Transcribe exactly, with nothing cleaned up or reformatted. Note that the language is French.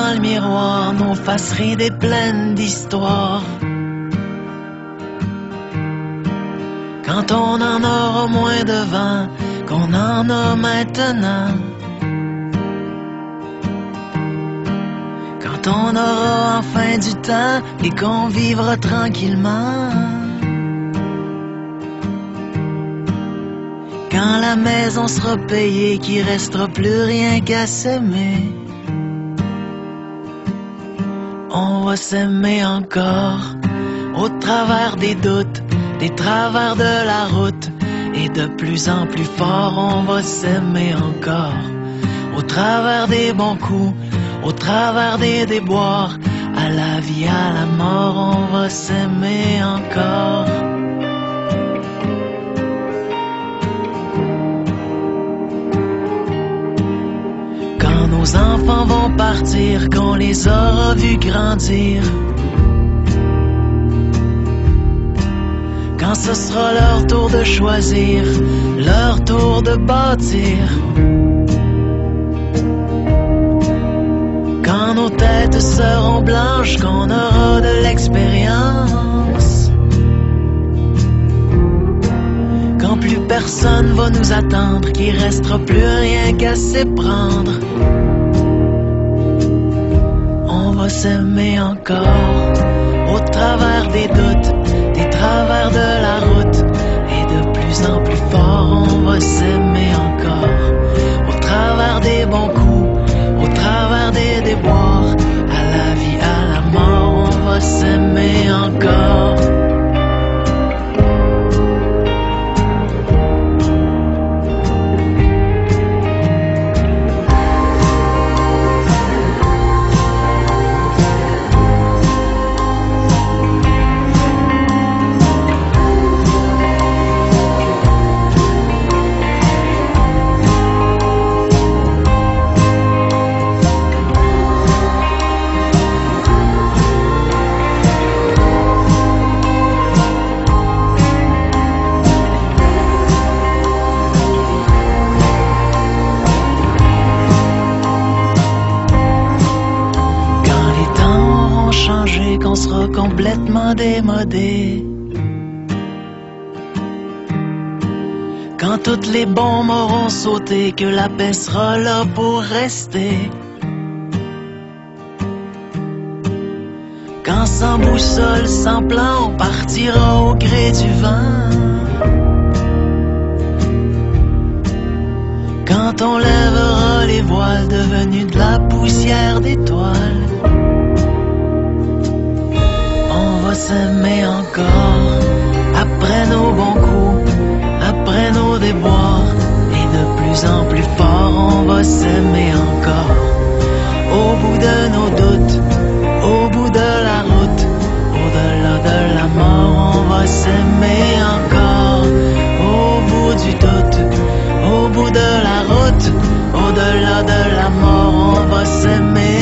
dans le miroir, nos faces rides et pleines d'histoire. Quand on en aura moins de vent qu'on en a maintenant, quand on aura enfin du temps et qu'on vivra tranquillement, quand la maison sera payée, qu'il restera plus rien qu'à s'aimer, on va s'aimer encore au travers des doutes, des travers de la route, et de plus en plus fort on va s'aimer encore au travers des bons coups, au travers des déboires, à la vie, à la mort, on va s'aimer encore. Quand nos enfants vont partir, qu'on les aura vus grandir, quand ce sera leur tour de choisir, leur tour de bâtir, quand nos têtes seront blanches, qu'on aura de l'expérience, quand plus personne va nous attendre, qu'il restera plus rien qu'à s'éprendre, on va s'aimer encore au travers des doutes, des travers de la route, et de plus en plus fort on va s'aimer encore au travers des bons coups, au travers des déboires, à la vie, à la mort, on va s'aimer encore. Qu'on sera complètement démodé, quand toutes les bombes auront sauté, que la paix sera là pour rester, quand sans boussole, sans plan, on partira au gré du vent, quand on lèvera les voiles devenus de la poussière d'étoiles, on va s'aimer encore après nos bons coups, après nos déboires, et de plus en plus fort on va s'aimer encore au bout de nos doutes, au bout de la route, au-delà de la mort, on va s'aimer encore au bout du doute, au bout de la route, au-delà de la mort, on va s'aimer